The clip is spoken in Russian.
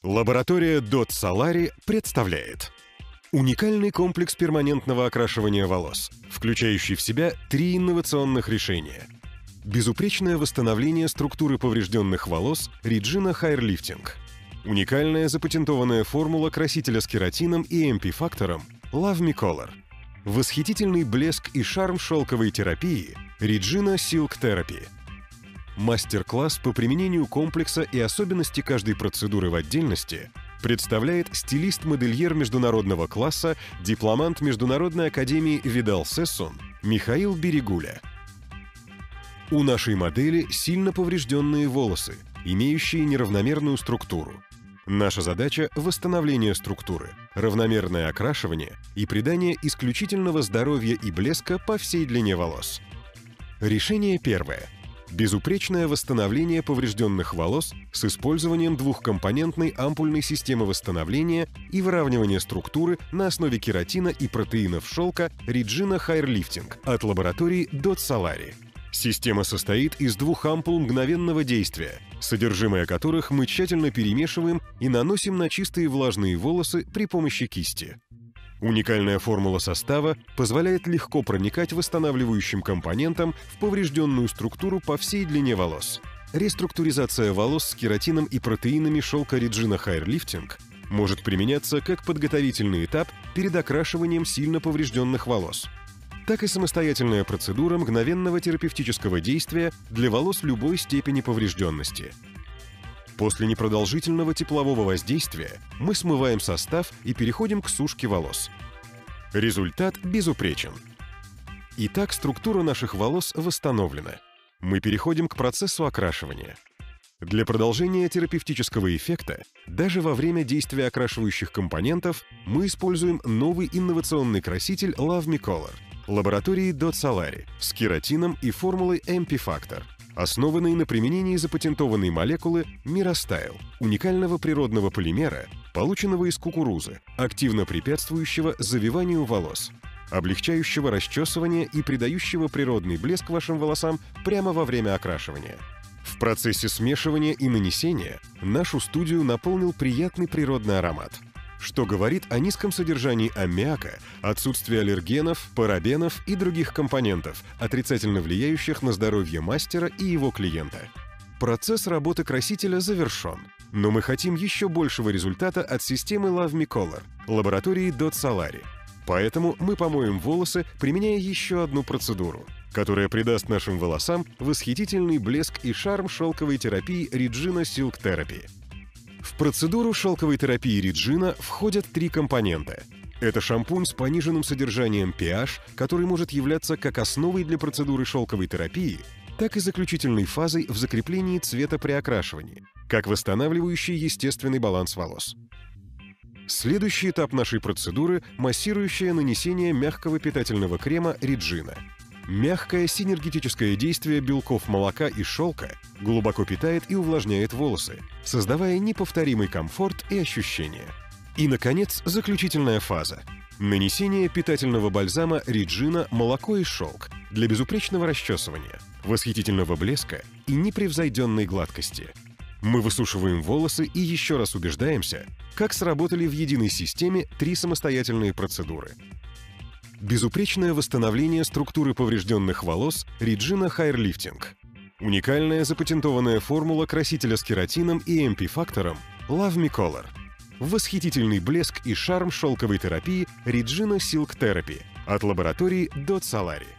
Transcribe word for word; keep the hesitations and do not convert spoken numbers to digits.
Лаборатория Dot Solari представляет уникальный комплекс перманентного окрашивания волос, включающий в себя три инновационных решения. Безупречное восстановление структуры поврежденных волос Regina Hair Lifting. Уникальная запатентованная формула красителя с кератином и эмпи-фактором Love Me Color. Восхитительный блеск и шарм шелковой терапии Regina Silk Therapy. Мастер-класс по применению комплекса и особенности каждой процедуры в отдельности представляет стилист-модельер международного класса, дипломант Международной академии Видал-Сессон Михаил Берегуля. У нашей модели сильно поврежденные волосы, имеющие неравномерную структуру. Наша задача – восстановление структуры, равномерное окрашивание и придание исключительного здоровья и блеска по всей длине волос. Решение первое. Безупречное восстановление поврежденных волос с использованием двухкомпонентной ампульной системы восстановления и выравнивания структуры на основе кератина и протеинов шелка Regina Hair Lifting от лаборатории Dot Solari. Система состоит из двух ампул мгновенного действия, содержимое которых мы тщательно перемешиваем и наносим на чистые влажные волосы при помощи кисти. Уникальная формула состава позволяет легко проникать восстанавливающим компонентам в поврежденную структуру по всей длине волос. Реструктуризация волос с кератином и протеинами шелка Regina Hair Lifting может применяться как подготовительный этап перед окрашиванием сильно поврежденных волос, так и самостоятельная процедура мгновенного терапевтического действия для волос любой степени поврежденности. После непродолжительного теплового воздействия мы смываем состав и переходим к сушке волос. Результат безупречен. Итак, структура наших волос восстановлена. Мы переходим к процессу окрашивания. Для продолжения терапевтического эффекта, даже во время действия окрашивающих компонентов, мы используем новый инновационный краситель Love Me Color лаборатории Dot Solari с кератином и формулой эмпи-фактор, основанный на применении запатентованной молекулы Myrostyle, уникального природного полимера, полученного из кукурузы, активно препятствующего завиванию волос, облегчающего расчесывание и придающего природный блеск вашим волосам прямо во время окрашивания. В процессе смешивания и нанесения нашу студию наполнил приятный природный аромат, что говорит о низком содержании аммиака, отсутствии аллергенов, парабенов и других компонентов, отрицательно влияющих на здоровье мастера и его клиента. Процесс работы красителя завершен, но мы хотим еще большего результата от системы Love Me Color лаборатории Dot Solari. Поэтому мы помоем волосы, применяя еще одну процедуру, которая придаст нашим волосам восхитительный блеск и шарм шелковой терапии Regina Silk Therapy. В процедуру шелковой терапии Regina входят три компонента. Это шампунь с пониженным содержанием pH, который может являться как основой для процедуры шелковой терапии, так и заключительной фазой в закреплении цвета при окрашивании, как восстанавливающий естественный баланс волос. Следующий этап нашей процедуры – массирующее нанесение мягкого питательного крема Regina. Мягкое синергетическое действие белков молока и шелка глубоко питает и увлажняет волосы, создавая неповторимый комфорт и ощущения. И, наконец, заключительная фаза – нанесение питательного бальзама Regina молоко и шелк для безупречного расчесывания, восхитительного блеска и непревзойденной гладкости. Мы высушиваем волосы и еще раз убеждаемся, как сработали в единой системе три самостоятельные процедуры. Безупречное восстановление структуры поврежденных волос Regina Hair Lifting. Уникальная запатентованная формула красителя с кератином и эмпи-фактором Love Me Color. Восхитительный блеск и шарм шелковой терапии Regina Silk Therapy от лаборатории Dot Solari.